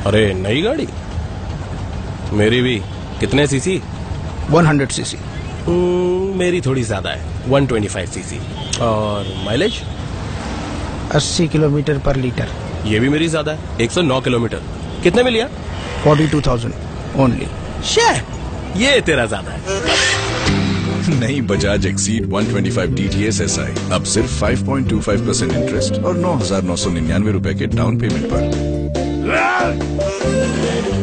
अरे नई गाड़ी? मेरी भी। कितने सीसी? 100 सीसी। मेरी थोड़ी ज्यादा है, 125 सीसी। और माइलेज? 80 किलोमीटर पर लीटर। ये भी मेरी ज्यादा है, 109 किलोमीटर। कितने में लिया? 42,000 ओनली। ये तेरा ज्यादा है। नई बजाज एक्सीड 125 DTS SI अब सिर्फ 5.25% इंटरेस्ट और 9,999 रुपए के डाउन पेमेंट पर।